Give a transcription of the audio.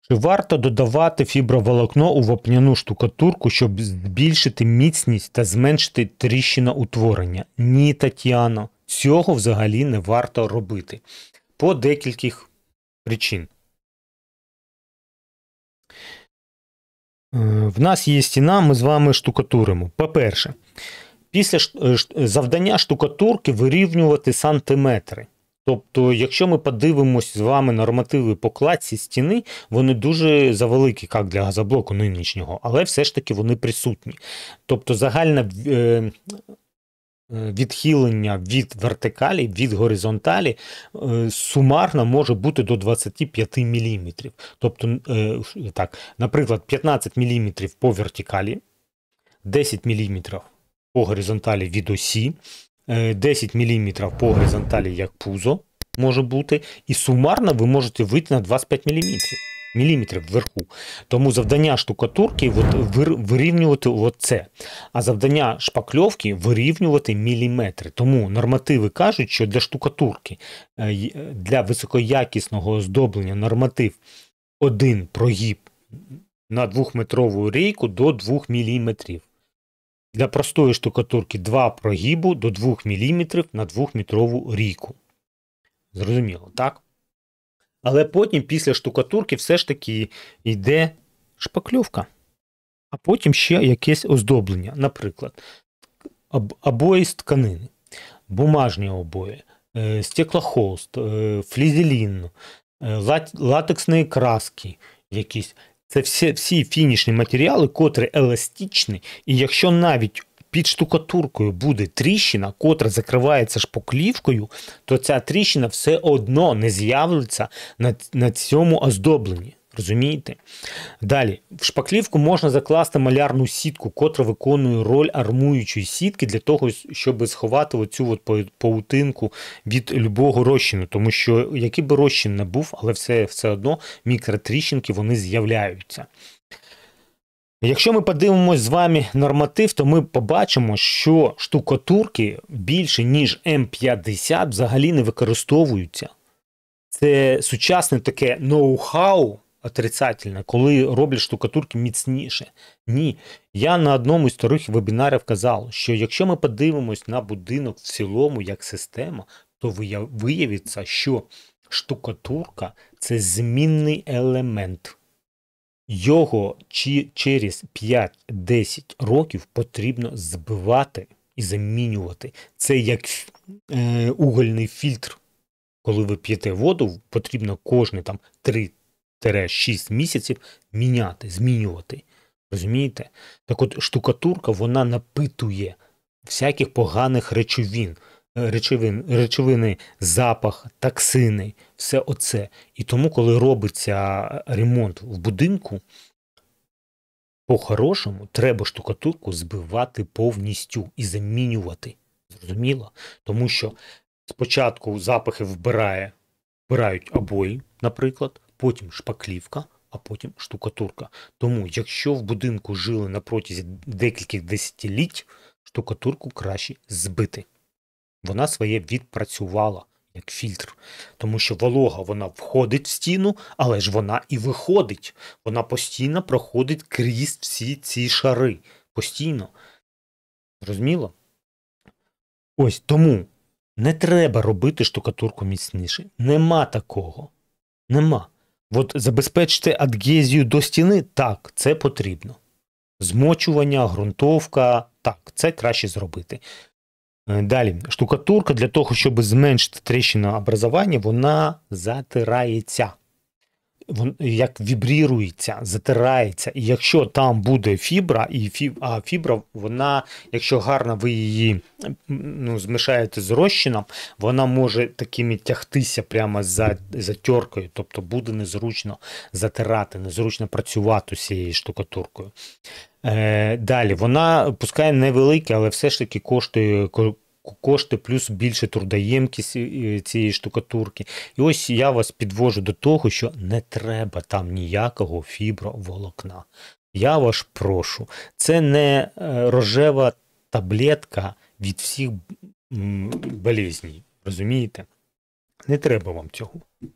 Чи варто додавати фіброволокно у вапняну штукатурку, щоб збільшити міцність та зменшити тріщиноутворення? Ні, Тетяно, цього взагалі не варто робити. По декількох причин. В нас є стіна, ми з вами штукатуримо. По-перше, після завдання штукатурки вирівнювати сантиметри. Тобто, якщо ми подивимось з вами нормативи по кладці стіни, вони дуже завеликі, як для газоблоку нинішнього, але все ж таки вони присутні. Тобто, загальне відхилення від вертикалі, від горизонталі сумарно може бути до 25 мм. Тобто, так, наприклад, 15 мм по вертикалі, 10 мм по горизонталі від осі, 10 мм по горизонталі як пузо може бути, і сумарно ви можете вийти на 25 мм вверху. Тому завдання штукатурки вирівнювати оце, а завдання шпакльовки вирівнювати міліметри. Тому нормативи кажуть, що для штукатурки, для високоякісного оздоблення норматив 1 прогиб на 2-метрову рейку до 2 мм. Для простої штукатурки 2 прогибу до 2 мм на 2-метрову рійку. Зрозуміло, так? Але потім після штукатурки все ж таки йде шпакльовка. А потім ще якесь оздоблення. Наприклад, обої з тканини, бумажні обої, стеклохолст, флізелін, латексні краски якісь. Це всі фінішні матеріали, котрі еластичні, і якщо навіть під штукатуркою буде тріщина, котра закривається шпаклівкою, то ця тріщина все одно не з'явиться на цьому оздобленні. Розумієте? Далі, в шпаклівку можна закласти малярну сітку, котра виконує роль армуючої сітки для того, щоб сховати оцю паутинку від любого розчину. Тому що, який би розчин не був, але все одно мікротріщинки, вони з'являються. Якщо ми подивимось з вами норматив, то ми побачимо, що штукатурки більше, ніж М50 взагалі не використовуються. Це сучасне таке ноу-хау отрицательне, коли роблять штукатурки міцніше. Ні. Я на одному із старих вебінарів казав, що якщо ми подивимось на будинок в цілому як система, то виявиться, що штукатурка – це змінний елемент. Його через 5-10 років потрібно збивати і замінювати. Це як угольний фільтр. Коли ви п'єте воду, потрібно кожні 3-6 місяців міняти, змінювати. Розумієте? Так от штукатурка, вона напитує всяких поганих речовини, запах, токсини, все оце. І тому, коли робиться ремонт в будинку, по-хорошому треба штукатурку збивати повністю і замінювати. Зрозуміло? Тому що спочатку запахи вбирають обої, наприклад, потім шпаклівка, а потім штукатурка. Тому, якщо в будинку жили на протязі декількох десятиліть, штукатурку краще збити. Вона своє відпрацювала як фільтр. Тому що волога, вона входить в стіну, але ж вона і виходить. Вона постійно проходить крізь всі ці шари. Постійно. Розуміло? Ось тому не треба робити штукатурку міцніше. Нема такого. Нема. От забезпечити адгезію до стіни – так, це потрібно. Змочування, ґрунтовка – так, це краще зробити. Далі, штукатурка для того, щоб зменшити тріщинообразування, вона затирається. Як вібрірується, затирається. І якщо там буде фібра, а фібра, вона, якщо гарно ви її змішаєте з розчином, вона може такими тягтися прямо за теркою, тобто буде незручно затирати, незручно працювати з цією штукатуркою. Далі, вона пускай невелике, але все ж таки кошти плюс більше трудоємкість цієї штукатурки. І ось я вас підвожу до того, що не треба там ніякого фіброволокна. Я вас прошу, це не рожева таблетка від всіх болезней, розумієте? Не треба вам цього.